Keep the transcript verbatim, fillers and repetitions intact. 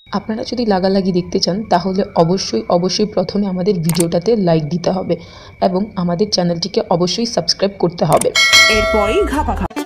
আপনারা যদি লাগালাগি দেখতে চান তাহলে অবশ্যই অবশ্যই প্রথমে আমাদের ভিডিওটাতে লাইক দিতে হবে এবং আমাদের চ্যানেলটিকে অবশ্যই সাবস্ক্রাইব করতে হবে। এরপরই ঘাপা ঘাপা